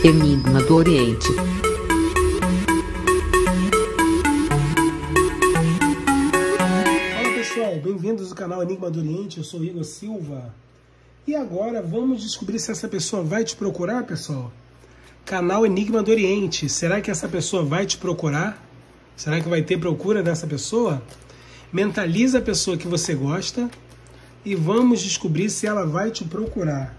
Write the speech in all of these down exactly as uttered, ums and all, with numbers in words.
Enigma do Oriente. Fala pessoal, bem-vindos ao canal Enigma do Oriente, eu sou Igor Silva. E agora vamos descobrir se essa pessoa vai te procurar, pessoal. Canal Enigma do Oriente, será que essa pessoa vai te procurar? Será que vai ter procura dessa pessoa? Mentaliza a pessoa que você gosta e vamos descobrir se ela vai te procurar.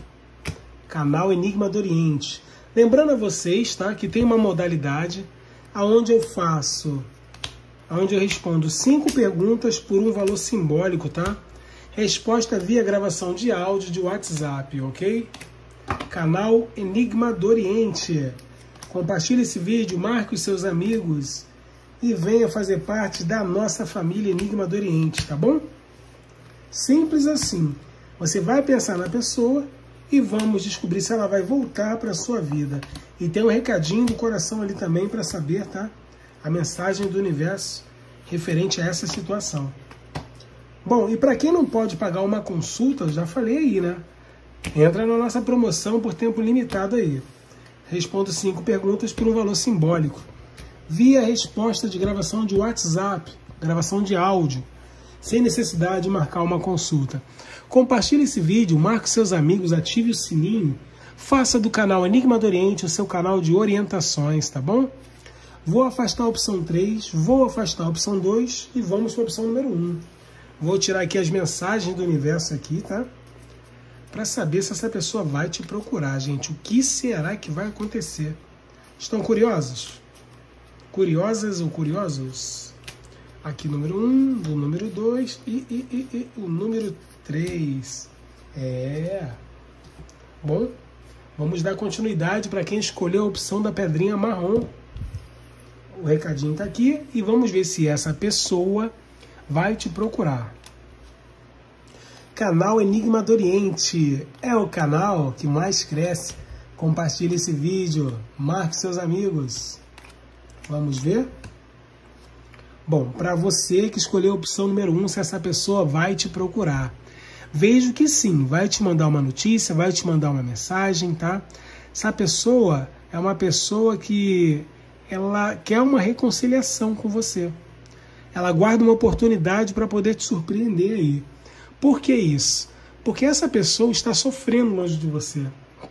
Canal Enigma do Oriente. Lembrando a vocês, tá, que tem uma modalidade onde eu faço, onde eu respondo cinco perguntas por um valor simbólico, tá? Resposta via gravação de áudio de WhatsApp, ok? Canal Enigma do Oriente. Compartilhe esse vídeo, marque os seus amigos e venha fazer parte da nossa família Enigma do Oriente, tá bom? Simples assim. Você vai pensar na pessoa e vamos descobrir se ela vai voltar para a sua vida. E tem um recadinho do coração ali também para saber, tá? A mensagem do universo referente a essa situação. Bom, e para quem não pode pagar uma consulta, já falei aí, né? Entra na nossa promoção por tempo limitado aí. Respondo cinco perguntas por um valor simbólico. Via resposta de gravação de WhatsApp, gravação de áudio, sem necessidade de marcar uma consulta. Compartilhe esse vídeo, marque seus amigos, ative o sininho, faça do canal Enigma do Oriente o seu canal de orientações, tá bom? Vou afastar a opção três, vou afastar a opção dois e vamos para a opção número um. Vou tirar aqui as mensagens do universo aqui, tá? Para saber se essa pessoa vai te procurar, gente. O que será que vai acontecer? Estão curiosos? Curiosas ou curiosos? Aqui número um, o número dois e, e, e, e o número três. É. Bom, vamos dar continuidade para quem escolheu a opção da pedrinha marrom. O recadinho está aqui e vamos ver se essa pessoa vai te procurar. Canal Enigma do Oriente é o canal que mais cresce. Compartilhe esse vídeo, marque seus amigos. Vamos ver? Bom, para você que escolheu a opção número um, se essa pessoa vai te procurar. Vejo que sim, vai te mandar uma notícia, vai te mandar uma mensagem, tá? Essa pessoa é uma pessoa que ela quer uma reconciliação com você. Ela guarda uma oportunidade para poder te surpreender aí. Por que isso? Porque essa pessoa está sofrendo longe de você.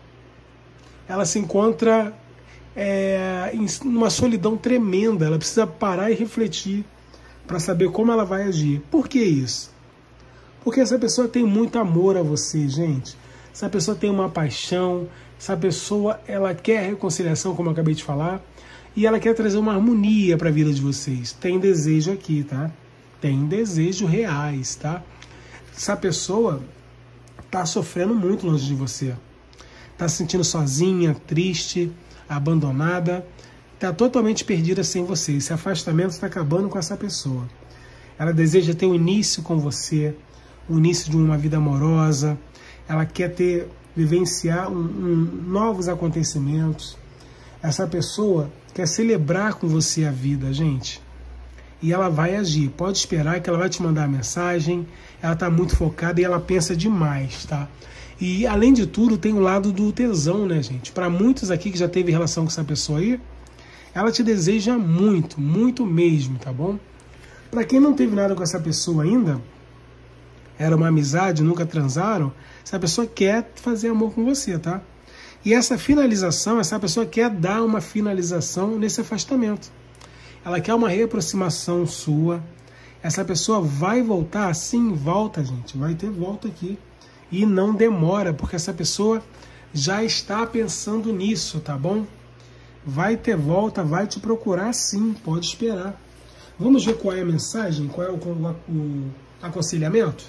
Ela se encontra É, em uma solidão tremenda. Ela precisa parar e refletir para saber como ela vai agir. Por que isso? Porque essa pessoa tem muito amor a você, gente. Essa pessoa tem uma paixão, essa pessoa ela quer reconciliação, como eu acabei de falar, e ela quer trazer uma harmonia para a vida de vocês. Tem desejo aqui, tá? Tem desejo reais, tá? Essa pessoa tá sofrendo muito longe de você. Tá se sentindo sozinha, triste, abandonada, está totalmente perdida sem você. Esse afastamento está acabando com essa pessoa. Ela deseja ter um início com você, o um início de uma vida amorosa. Ela quer ter, vivenciar um, um, novos acontecimentos. Essa pessoa quer celebrar com você a vida, gente. E ela vai agir. Pode esperar que ela vai te mandar mensagem. Ela está muito focada e ela pensa demais, tá? E, além de tudo, tem o lado do tesão, né, gente? Para muitos aqui que já teve relação com essa pessoa aí, ela te deseja muito, muito mesmo, tá bom? Para quem não teve nada com essa pessoa ainda, era uma amizade, nunca transaram, essa pessoa quer fazer amor com você, tá? E essa finalização, essa pessoa quer dar uma finalização nesse afastamento. Ela quer uma reaproximação sua. Essa pessoa vai voltar? Sim, volta, gente. Vai ter volta aqui. E não demora, porque essa pessoa já está pensando nisso, tá bom? Vai ter volta, vai te procurar sim, pode esperar. Vamos ver qual é a mensagem, qual é o, o, o aconselhamento?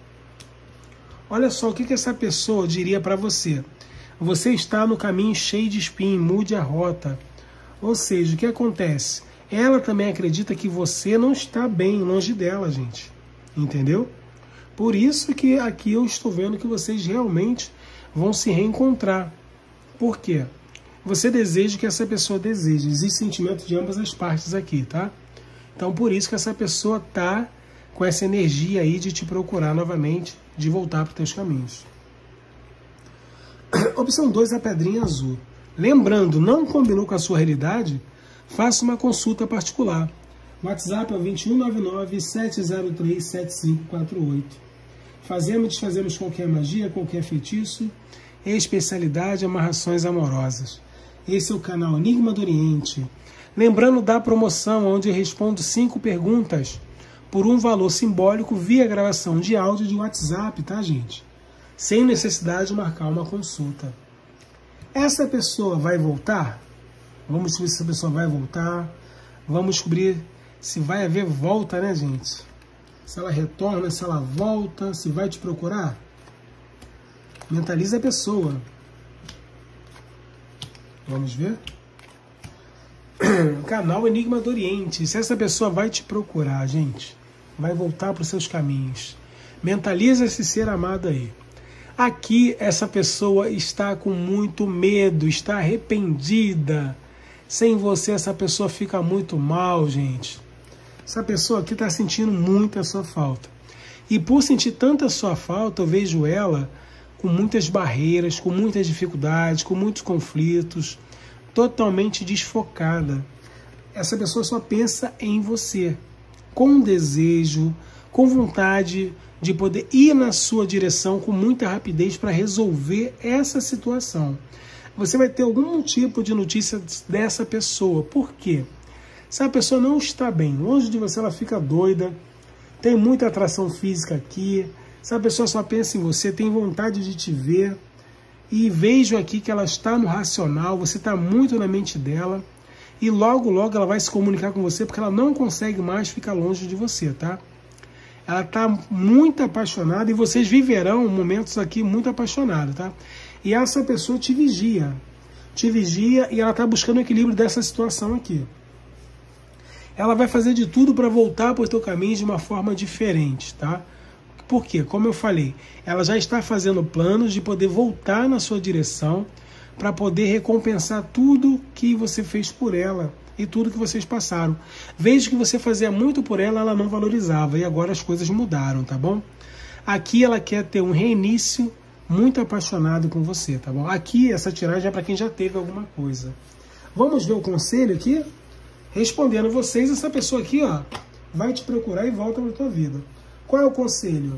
Olha só o que, que essa pessoa diria para você. Você está no caminho cheio de espinho, mude a rota. Ou seja, o que acontece? Ela também acredita que você não está bem longe dela, gente. Entendeu? Por isso que aqui eu estou vendo que vocês realmente vão se reencontrar. Por quê? Você deseja que essa pessoa deseja. Existe sentimento de ambas as partes aqui, tá? Então, por isso que essa pessoa tá com essa energia aí de te procurar novamente, de voltar para os teus caminhos. Opção dois, a pedrinha azul. Lembrando, não combinou com a sua realidade? Faça uma consulta particular. O WhatsApp é o dois um nove nove, sete zero três, sete cinco quatro oito. Fazemos e desfazemos qualquer magia, qualquer feitiço, especialidade, amarrações amorosas. Esse é o canal Enigma do Oriente. Lembrando da promoção, onde eu respondo cinco perguntas por um valor simbólico via gravação de áudio de WhatsApp, tá, gente? Sem necessidade de marcar uma consulta. Essa pessoa vai voltar? Vamos descobrir se essa pessoa vai voltar. Vamos descobrir se vai haver volta, né, gente? Se ela retorna, se ela volta, se vai te procurar. Mentaliza a pessoa. Vamos ver? Canal Enigma do Oriente. Se essa pessoa vai te procurar, gente, vai voltar para os seus caminhos. Mentaliza esse ser amado aí. Aqui essa pessoa está com muito medo, está arrependida. Sem você essa pessoa fica muito mal, gente. Essa pessoa aqui está sentindo muito a sua falta. E por sentir tanta sua falta, eu vejo ela com muitas barreiras, com muitas dificuldades, com muitos conflitos, totalmente desfocada. Essa pessoa só pensa em você, com desejo, com vontade de poder ir na sua direção com muita rapidez para resolver essa situação. Você vai ter algum tipo de notícia dessa pessoa. Por quê? Se a pessoa não está bem, longe de você, ela fica doida, tem muita atração física aqui, se a pessoa só pensa em você, tem vontade de te ver, e vejo aqui que ela está no racional, você está muito na mente dela, e logo, logo ela vai se comunicar com você, porque ela não consegue mais ficar longe de você, tá? Ela está muito apaixonada, e vocês viverão momentos aqui muito apaixonados, tá? E essa pessoa te vigia, te vigia, e ela está buscando o equilíbrio dessa situação aqui. Ela vai fazer de tudo para voltar para o teu caminho de uma forma diferente, tá? Por quê? Como eu falei, ela já está fazendo planos de poder voltar na sua direção para poder recompensar tudo que você fez por ela e tudo que vocês passaram. Veja que você fazia muito por ela, ela não valorizava, e agora as coisas mudaram, tá bom? Aqui ela quer ter um reinício muito apaixonado com você, tá bom? Aqui essa tiragem é para quem já teve alguma coisa. Vamos ver o conselho aqui? Respondendo vocês, essa pessoa aqui, ó, vai te procurar e volta para a tua vida. Qual é o conselho?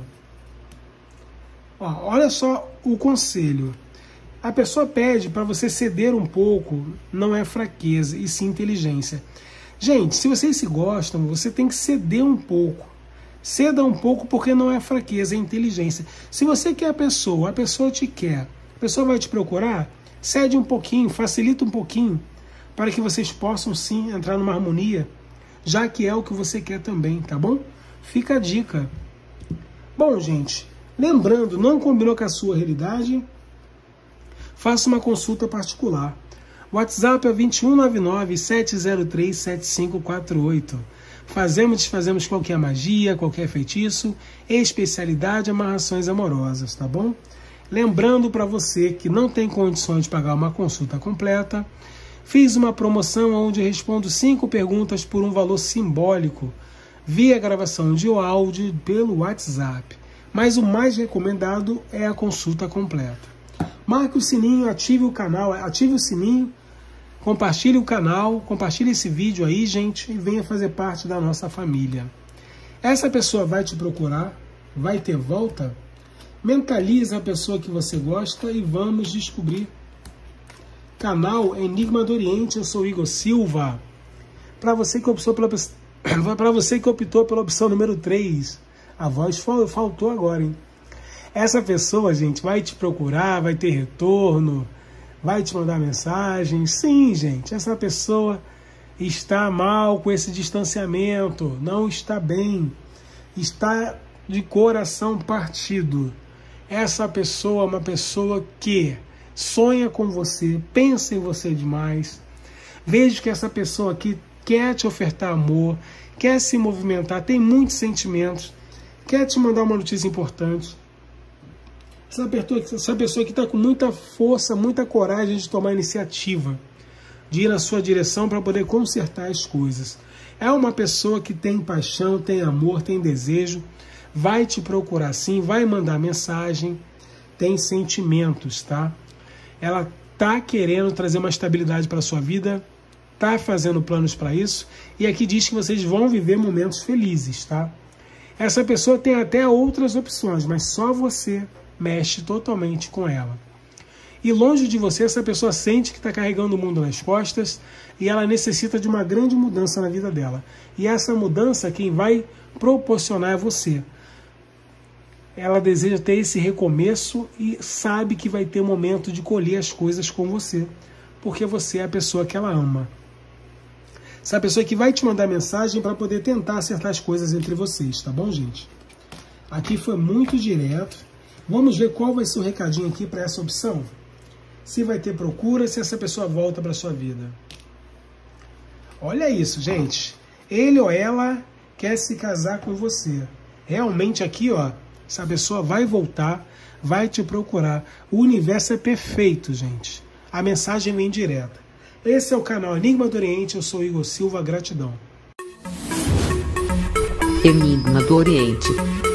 Ó, olha só o conselho. A pessoa pede para você ceder um pouco, não é fraqueza, e sim inteligência. Gente, se vocês se gostam, você tem que ceder um pouco. Ceda um pouco porque não é fraqueza, é inteligência. Se você quer a pessoa, a pessoa te quer, a pessoa vai te procurar, cede um pouquinho, facilita um pouquinho, para que vocês possam sim entrar numa harmonia, já que é o que você quer também, tá bom? Fica a dica. Bom, gente, lembrando, não combinou com a sua realidade? Faça uma consulta particular. O WhatsApp é dois um nove nove, sete zero três, sete cinco quatro oito. Fazemos e desfazemos qualquer magia, qualquer feitiço, especialidade, amarrações amorosas, tá bom? Lembrando para você que não tem condições de pagar uma consulta completa, fiz uma promoção onde respondo cinco perguntas por um valor simbólico, via gravação de áudio pelo WhatsApp. Mas o mais recomendado é a consulta completa. Marque o sininho, ative o canal, ative o sininho, compartilhe o canal, compartilhe esse vídeo aí, gente, e venha fazer parte da nossa família. Essa pessoa vai te procurar, vai ter volta? Mentaliza a pessoa que você gosta e vamos descobrir. Canal Enigma do Oriente, eu sou Igor Silva. Para você que optou pela para você que optou pela opção número três, a voz faltou agora, hein? Essa pessoa, gente, vai te procurar, vai ter retorno, vai te mandar mensagem. Sim, gente, essa pessoa está mal com esse distanciamento, não está bem, está de coração partido. Essa pessoa é uma pessoa que sonha com você, pensa em você demais. Vejo que essa pessoa aqui quer te ofertar amor, quer se movimentar, tem muitos sentimentos, quer te mandar uma notícia importante. Essa pessoa, essa pessoa que está com muita força, muita coragem de tomar iniciativa, de ir na sua direção para poder consertar as coisas. É uma pessoa que tem paixão, tem amor, tem desejo, vai te procurar sim, vai mandar mensagem, tem sentimentos, tá? Ela tá querendo trazer uma estabilidade para a sua vida, tá fazendo planos para isso, e aqui diz que vocês vão viver momentos felizes, tá? Essa pessoa tem até outras opções, mas só você mexe totalmente com ela. E longe de você, essa pessoa sente que está carregando o mundo nas costas e ela necessita de uma grande mudança na vida dela. E essa mudança, quem vai proporcionar é você. Ela deseja ter esse recomeço e sabe que vai ter um momento de colher as coisas com você, porque você é a pessoa que ela ama. Essa pessoa que vai te mandar mensagem para poder tentar acertar as coisas entre vocês, tá bom, gente? Aqui foi muito direto. Vamos ver qual vai ser o recadinho aqui para essa opção. Se vai ter procura, se essa pessoa volta para sua vida. Olha isso, gente. Ele ou ela quer se casar com você. Realmente aqui, ó, essa pessoa vai voltar, vai te procurar. O universo é perfeito, gente. A mensagem vem direta. Esse é o canal Enigma do Oriente, eu sou Igor Silva, gratidão. Enigma do Oriente.